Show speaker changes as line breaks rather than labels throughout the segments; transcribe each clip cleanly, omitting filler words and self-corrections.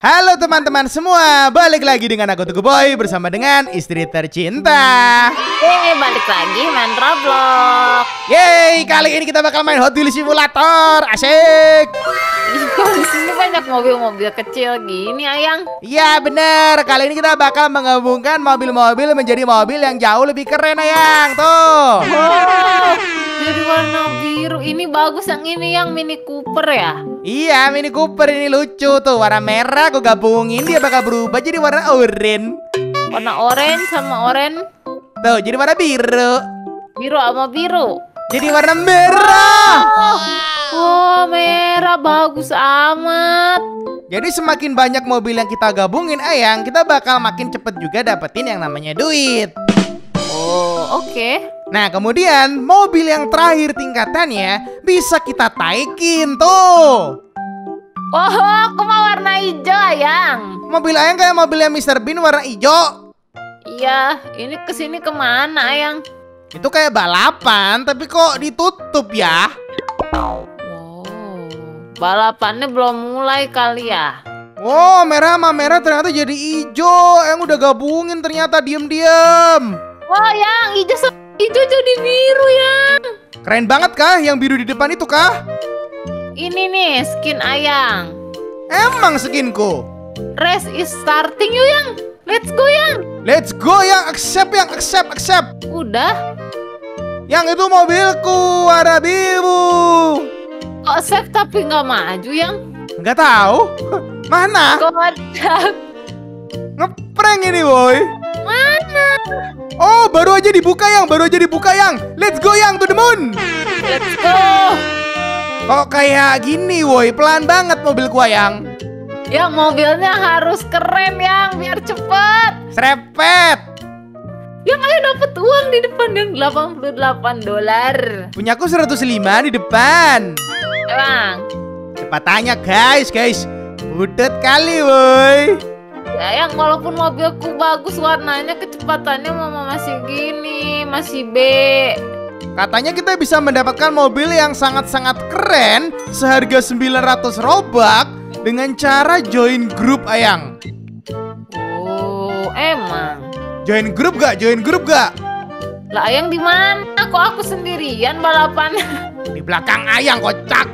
Halo teman-teman semua, balik lagi dengan aku Tugu Boy bersama dengan istri tercinta.
Balik lagi main Roblox.
Yeay, kali ini kita bakal main Hot Wheels Simulator. Asik.
Di sini banyak mobil-mobil kecil gini, Ayang.
Iya bener, kali ini kita bakal menggabungkan mobil-mobil menjadi mobil yang jauh lebih keren, Ayang. Tuh.
Wow, jadi warna biru. Ini bagus, yang ini yang Mini Cooper ya?
Iya, Mini Cooper ini lucu tuh. Warna merah aku gabungin, dia bakal berubah jadi warna oranye.
Warna orange sama oranye.
Tuh, jadi warna biru.
Biru sama biru.
Jadi warna merah.
Oh, merah bagus amat.
Jadi semakin banyak mobil yang kita gabungin, Ayang, kita bakal makin cepet juga dapetin yang namanya duit.
Oh, oke.
Nah, kemudian mobil yang terakhir tingkatannya bisa kita taikin tuh.
Oh, aku mau warna hijau, Ayang.
Mobil Ayang kayak mobilnya Mr. Bean warna hijau.
Iya, ini kesini kemana, Ayang?
Itu kayak balapan, tapi kok ditutup ya?
Oh, balapannya belum mulai kali ya?
Oh, merah sama merah ternyata jadi hijau. Yang udah gabungin ternyata diem-diem.
Wah, yang hijau jadi biru, Yang.
Keren banget kah yang biru di depan itu kah?
Ini nih skin Ayang.
Emang skinku?
Race is starting yuk, Yang. Let's go, Yang.
Let's go yang accept.
Udah.
Yang itu mobilku warna biru.
Kok save tapi nggak maju, Yang?
Nggak tahu. Mana?
Kocak.
Ngeprank ini, boy.
Mana?
Oh, baru aja dibuka yang. Let's go yang to the moon.
Let's go.
Kok kayak gini, woi? Pelan banget mobil gua yang.
Ya, mobilnya harus keren, Yang, biar cepet.
Serepet.
Yang ayo dapat uang di depan yang $88.
Punyaku 105 di depan.
Emang.
Cepat tanya, guys. Budet kali, woi.
Ya, Yang, walaupun mobilku bagus warnanya, kecepatannya mama masih gini, masih B.
Katanya kita bisa mendapatkan mobil yang sangat-sangat keren seharga 900 Robux dengan cara join grup, Ayang.
Oh, emang.
Join grup gak?
Lah, Ayang di mana? Kok aku sendirian balapannya?
Di belakang Ayang, kocak.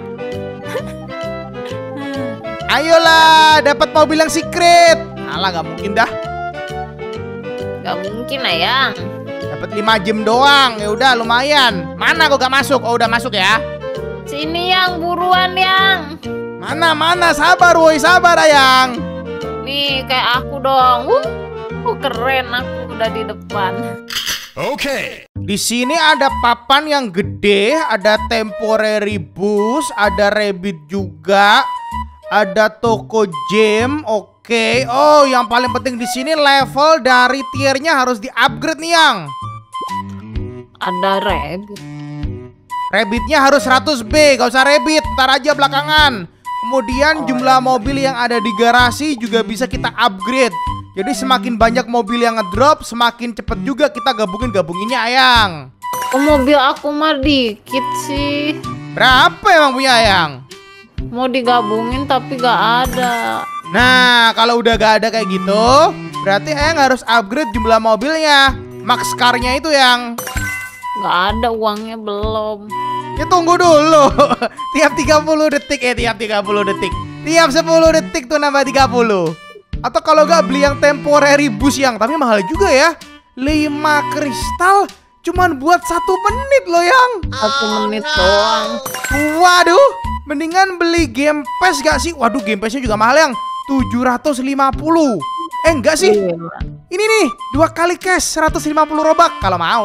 Ayolah, dapat mobil yang secret. Alah, gak mungkin dah.
Gak mungkin, Ayang.
Dapat 5 jam doang. Ya udah lumayan. Mana kok gak masuk? Oh, udah masuk ya.
Sini, Yang, buruan, Yang.
Mana? Sabar, woi, sabar, Ayang.
Nih, kayak aku dong. Keren, aku udah di depan.
Oke. Di sini ada papan yang gede, ada temporary bus, ada rabbit juga, ada toko gem. Oke. Oh, yang paling penting di sini level dari tiernya harus di-upgrade nih, Yang.
Ada rabbit.
Rabbitnya harus 100B, gak usah rabbit, ntar aja belakangan. Kemudian jumlah mobil yang ada di garasi juga bisa kita upgrade. Jadi semakin banyak mobil yang ngedrop, semakin cepet juga kita gabunginnya, Ayang.
Oh, mobil aku mah dikit sih.
Berapa emang punya Ayang?
Mau digabungin tapi gak ada.
Nah, kalau udah gak ada kayak gitu, berarti Ayang harus upgrade jumlah mobilnya. Max car-nya itu, Yang.
Gak ada, uangnya belum.
Ya tunggu dulu. Tiap 30 detik. Tiap 10 detik tuh nambah 30. Atau kalau gak beli yang temporary bus, Yang. Tapi mahal juga ya. 5 kristal cuman buat 1 menit loh, Yang.
1 menit doang.
Waduh, mendingan beli game pass gak sih? Waduh, game passnya juga mahal, Yang. 750. Enggak sih. Ini nih 2 kali cash 150 Robux kalau mau.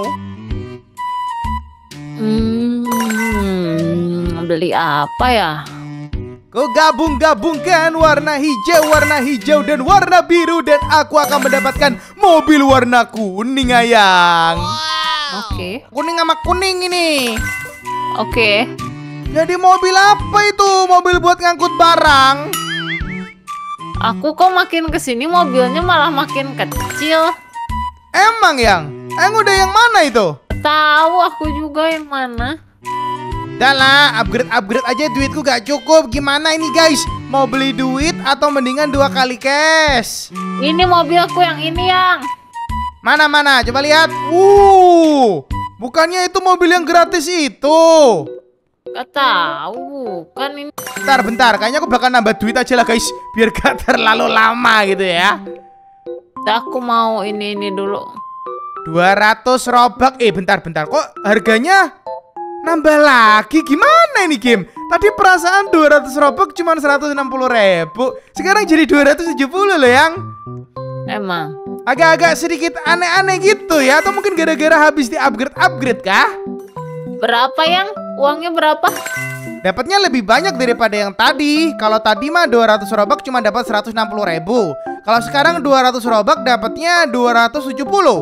Beli apa ya?
Kau gabungkan warna hijau dan warna biru, dan aku akan mendapatkan mobil warna kuning, Ayang.
Oke.
Kuning sama kuning ini.
Oke.
Jadi mobil apa itu? Mobil buat ngangkut barang.
Aku kok makin kesini mobilnya malah makin kecil.
Emang, Yang? Udah yang mana itu?
Tahu aku juga yang mana.
Udah lah, upgrade aja, duitku gak cukup. Gimana ini, guys? Mau beli duit atau mendingan 2 kali cash?
Ini mobilku yang ini yang.
Mana? Coba lihat. Bukannya itu mobil yang gratis itu.
Gak tahu, kan ini.
Bentar. Kayaknya aku bakal nambah duit aja lah guys, biar gak terlalu lama gitu ya.
Aku mau ini dulu.
200 robak. Bentar. Kok harganya nambah lagi? Gimana ini game? Tadi perasaan 200 robak cuma 160.000. Sekarang jadi 270 loh yang.
Emang
Agak-agak sedikit aneh-aneh gitu ya. Atau mungkin gara-gara habis di upgrade kah?
berapa yang? Uangnya berapa?
Dapatnya lebih banyak daripada yang tadi. Kalau tadi mah 200 robak cuma dapat 160.000. Kalau sekarang 200 robak dapatnya 270.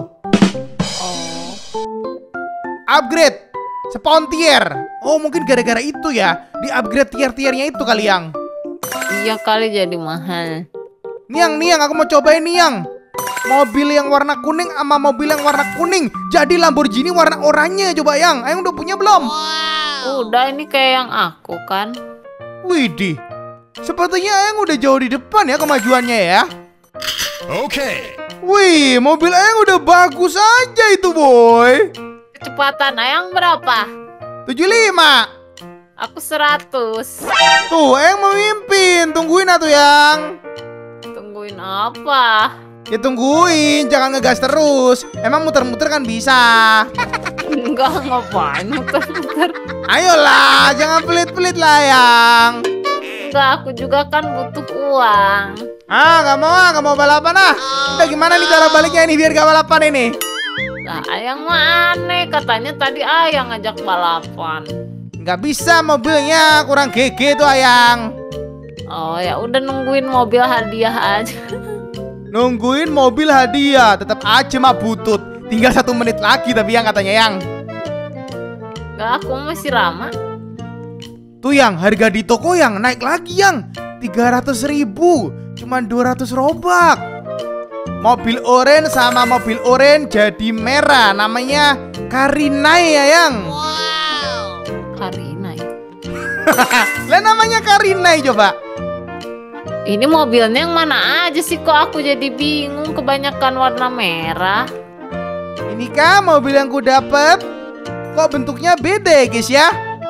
Upgrade spawn tier. Mungkin gara-gara itu ya. Di upgrade tier-tiernya itu kali yang.
Iya kali jadi mahal.
Niang, aku mau cobain Niang. Mobil yang warna kuning sama mobil yang warna kuning jadi Lamborghini warna oranye. Coba yang, Ayang udah punya belum?
Udah, ini kayak yang aku kan.
Widih, sepertinya Ayang udah jauh di depan ya kemajuannya ya.
Oke.
Wih, mobil Ayang udah bagus aja itu boy.
Kecepatan Ayang berapa?
75.
Aku 100.
Tuh, Ayang memimpin. Tungguin atuh yang.
Tungguin apa?
Ya tungguin, jangan ngegas terus. Emang muter-muter kan bisa.
Enggak, ngapain muter-muter.
Ayolah, jangan pelit-pelit lah yang.
Enggak, aku juga kan butuh uang.
Gak mau balapan ah. Udah gimana nih cara baliknya ini biar gak balapan ini?
Lah, Ayang mah aneh. Katanya tadi Ayang ngajak balapan.
Nggak bisa, mobilnya kurang GG tuh Ayang.
Oh ya udah, nungguin mobil hadiah aja.
Nungguin mobil hadiah, tetap aja mah butut. Tinggal 1 menit lagi tapi yang katanya yang.
Enggak, aku masih lama.
Tuh yang, harga di toko yang naik lagi yang 300.000. Cuman 200 robak. Mobil oranye sama mobil oranye jadi merah. Namanya Karinai ya yang.
Karinai.
Lah namanya Karinai coba.
Ini mobilnya yang mana aja sih, kok aku jadi bingung, kebanyakan warna merah.
Ini kah mobil yang ku dapet? Kok bentuknya beda ya guys ya?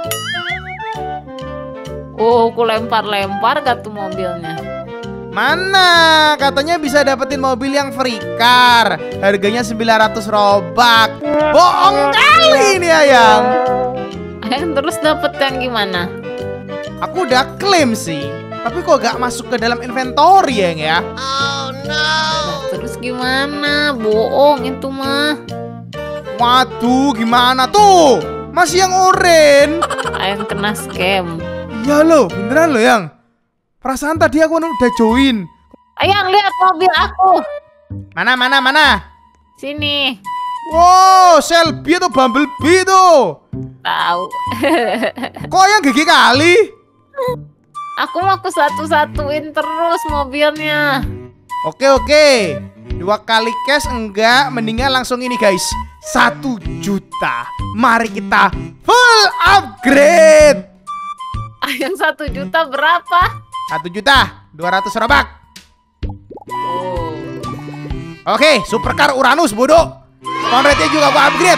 Aku lempar-lempar gak tuh mobilnya.
Mana? Katanya bisa dapetin mobil yang free car. Harganya 900 robak. Bohong kali ini Ayang.
Ayang terus dapet yang gimana?
Aku udah klaim sih, tapi kok gak masuk ke dalam inventory ya?
Lah, terus gimana? Bohong itu mah.
Waduh, gimana tuh? Masih yang oranye.
Ayang kena scam.
Iya loh, beneran loh yang. Perasaan tadi aku udah join.
Ayang, lihat mobil aku.
Mana?
Sini.
Wow, Shelby atau Bumblebee tuh?
Tahu.
Kok yang gigi kali?
Aku mau aku satu-satuin terus mobilnya.
Oke. 2 kali cash enggak, mendingan langsung ini guys. 1 juta. Mari kita full upgrade.
Ayang 1 juta berapa?
1 juta 200 robak.
Oh.
Oke, supercar Uranus bodoh. Spawn rate-nya juga gua upgrade.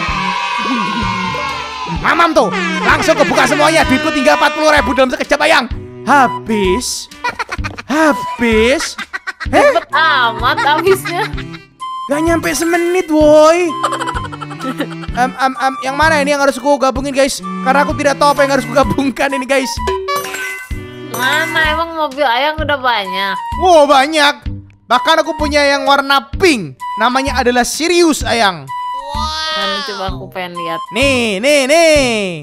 Mamam tuh, langsung kebuka semuanya. Duitku tinggal 40.000 dalam sekejap Ayang. Habis.
Cepet amat habisnya.
Gak nyampe semenit woi. Yang mana ini yang harus aku gabungin guys? Karena aku tidak tahu apa yang harus aku gabungkan ini guys.
Mana emang mobil Ayang udah banyak?
Wow, banyak. Bahkan aku punya yang warna pink. Namanya adalah Sirius Ayang.
Mana coba aku pengen lihat.
Nih.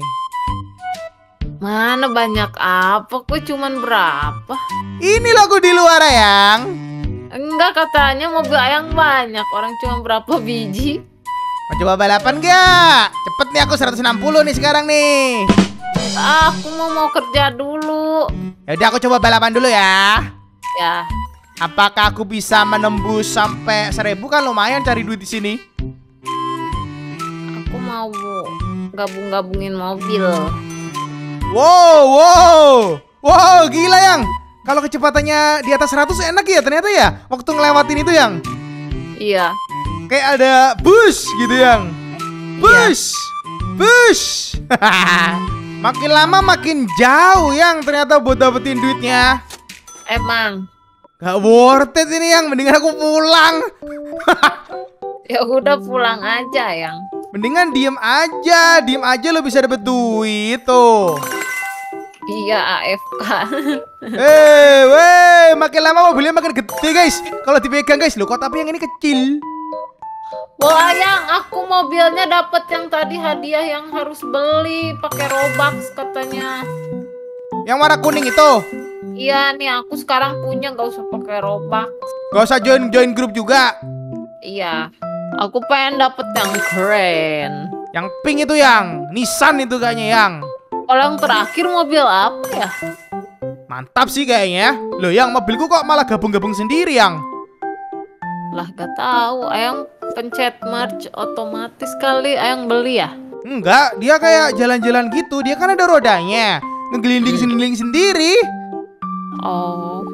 Mana banyak apa? Kok cuman berapa?
Ini logo di luar Ayang.
Enggak, katanya mobil Ayang banyak. Orang cuma berapa biji?
Mau coba balapan gak? Cepet nih, aku 160 nih sekarang nih.
Aku mau kerja dulu.
Yaudah aku coba balapan dulu ya.
Ya,
Apakah aku bisa menembus sampai 1000? Kan lumayan cari duit di sini.
aku mau gabung-gabungin mobil.
Wow, gila yang. Kalau kecepatannya di atas 100 enak ya ternyata ya. Waktu ngelewatin itu yang
Iya.
kayak ada bus gitu yang. Bus. Bus. Makin lama makin jauh yang ternyata buat dapetin duitnya.
Emang.
Gak worth it ini yang. Mendingan aku pulang.
Ya udah pulang aja yang.
Mendingan diem aja lo bisa dapet duit tuh.
Iya AFK.
Weh, makin lama mobilnya makin gede guys. Kalau dipegang guys, lo kok tapi yang ini kecil.
Wah yang aku mobilnya dapat yang tadi hadiah yang harus beli pakai Robux katanya.
Yang warna kuning itu.
Iya nih aku sekarang punya nggak usah pakai Robux.
Gak usah join grup juga.
Iya. Aku pengen dapet yang keren.
Yang pink itu yang Nissan itu kayaknya yang.
Kalau yang terakhir mobil apa ya?
Mantap sih kayaknya. Loh yang mobilku kok malah gabung-gabung sendiri yang.
Lah gak tahu. Ayang pencet merge otomatis kali. Ayang beli ya?
Enggak, dia kayak jalan-jalan gitu. Dia kan ada rodanya. Ngegelinding sendiri.
Oh.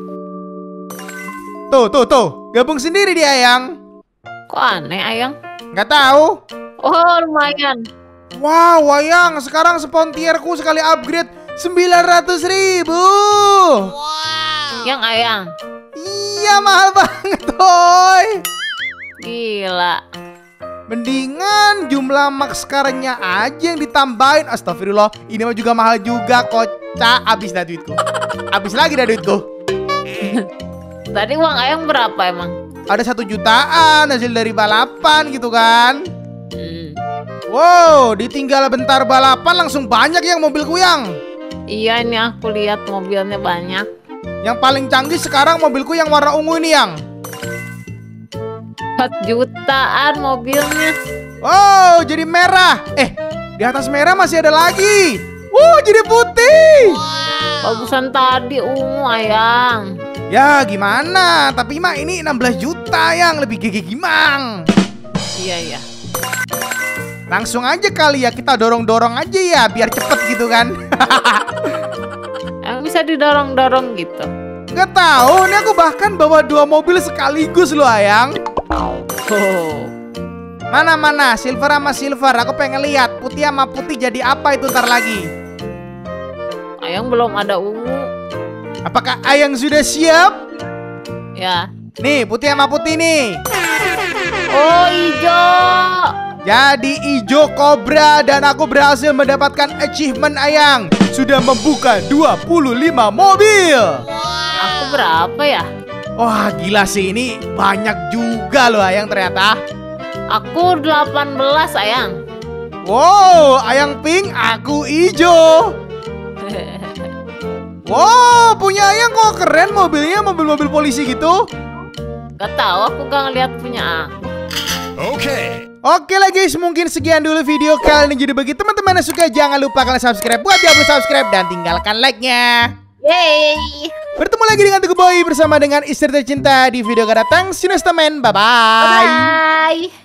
Tuh. Gabung sendiri dia yang.
Kok aneh Ayang?
Nggak tahu.
Oh lumayan.
Wow, Wayang, sekarang spontierku sekali upgrade 900.000.
Yang Ayang.
Iya, mahal banget, toy.
Gila.
Mendingan jumlah max karenya aja yang ditambahin. Astagfirullah, ini mah juga mahal juga, kocak. Abis dah duitku. Abis lagi dah duitku.
Tadi uang Ayang berapa emang?
Ada 1 jutaan hasil dari balapan gitu kan.
Hmm.
Wow, ditinggal bentar balapan langsung banyak yang mobilku yang.
Iya ini aku lihat mobilnya banyak.
Yang paling canggih sekarang mobilku yang warna ungu ini yang.
4 jutaan mobilnya.
Wow, jadi merah. Di atas merah masih ada lagi. Jadi putih.
Bagusan tadi ungu Ayang.
Ya gimana, tapi mah ini 16 juta yang lebih gigi gimang.
Iya.
Langsung aja kali ya kita dorong-dorong aja ya biar cepet gitu kan.
Yang bisa didorong-dorong gitu.
Nggak tahu, ini aku bahkan bawa 2 mobil sekaligus loh Ayang.
Oh.
Mana silver sama silver, aku pengen lihat putih sama putih jadi apa itu ntar lagi.
Ayang belum ada ungu.
Apakah Ayang sudah siap?
Ya.
Nih putih sama putih nih.
Oh hijau.
Jadi hijau kobra dan aku berhasil mendapatkan achievement Ayang. Sudah membuka 25 mobil.
Aku berapa ya?
Wah gila sih, ini banyak juga loh Ayang ternyata.
Aku 18 Ayang.
Wow, Ayang pink, aku hijau. Wow, punya Ayang kok keren mobilnya, mobil-mobil polisi gitu.
Gak tahu, aku gak ngeliat punya aku.
Oke lah guys, mungkin sekian dulu video kali ini. Jadi bagi teman-teman yang suka, jangan lupa kalian subscribe. Buat yang belum subscribe dan tinggalkan like-nya.
Yeay.
Bertemu lagi dengan Teguh Boy bersama dengan istri tercinta di video akan datang. See you next time, bye-bye.
Bye.